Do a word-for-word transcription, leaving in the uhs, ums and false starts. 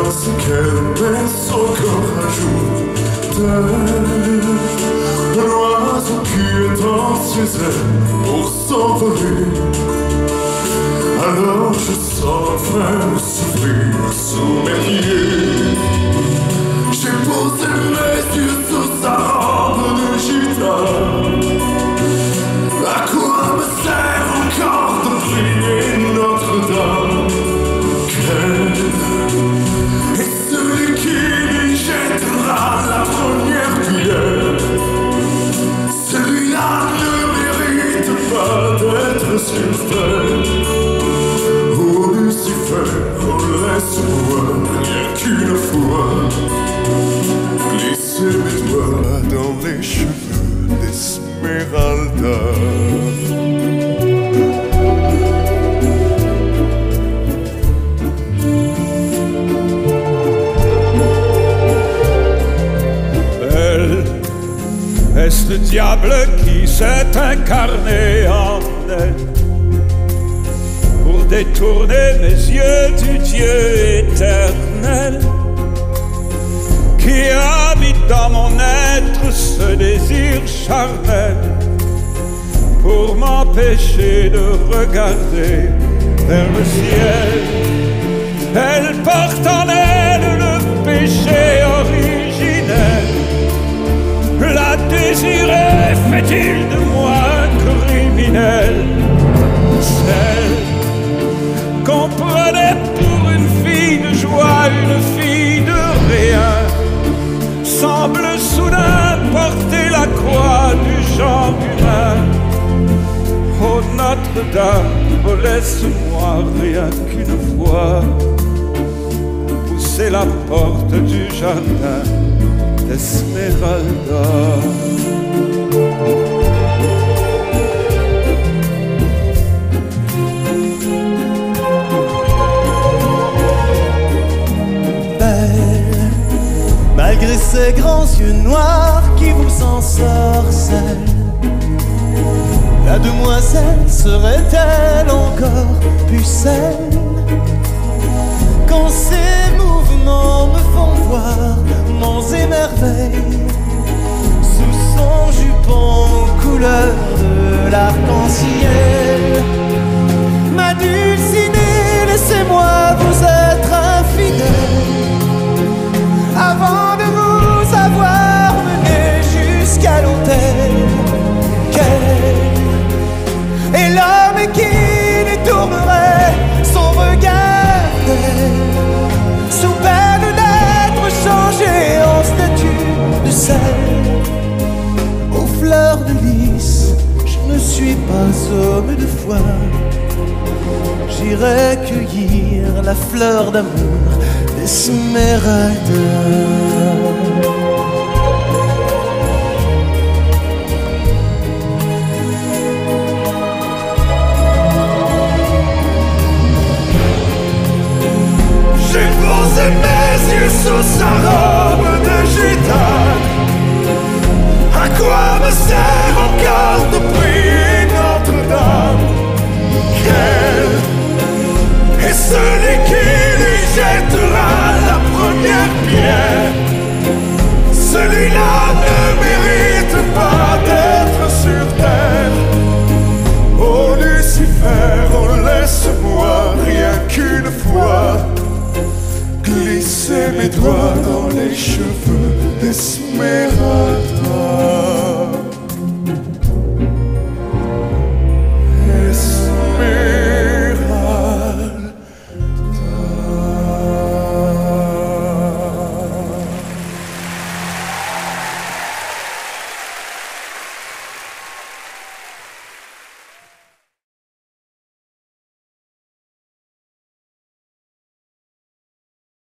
ce qu'elle baisse encore un jour. L'oiseau qui est dans ses ailes pour s'envoler. Alors je sens enfin souffrir sous mes pieds. J'ai posé mes yeux sous sa robe de gitane. À quoi me sert encore de prier Notre-Dame? Quel est celui qui lui jettera la première pierre? Celui-là ne mérite pas d'être sur terre. Oh Lucifer, oh laisse-moi rien qu'une fois glisser mes doigts dans les cheveux d'Esmeralda. Est-ce le diable qui s'est incarné en elle pour détourner mes yeux du Dieu éternel qui a mis dans mon être ce désir charnel pour m'empêcher de regarder vers le ciel? Elle porte en elle le péché originel. La désirer fait-il de moi un criminel? Celle qu'on prenait pour une fille de joie, une fille de rien, semble soudain porter la croix du genre humain. Oh Notre-Dame, oh laisse-moi rien qu'une fois pousser la porte du jardin Esmeralda. Belle, malgré ses grands yeux noirs qui vous ensorcellent, la demoiselle serait-elle encore pucelle? Quand ses mouvements me font voir monts et merveilles sous son jupon couleur de l'arc-en-ciel. Ma dulcinée, laissez-moi vous être infidèle avant de vous avoir mené jusqu'à l'autel. Quel est l'homme qui détournerait son regard d'elle sous peine d'être changé en statue de sel? Aux fleurs de lys, je ne suis pas homme de foi. J'irai cueillir la fleur d'amour d'Esmeralda. J'ai posé mes yeux sous sa robe de gitane. À quoi me sert encore de prier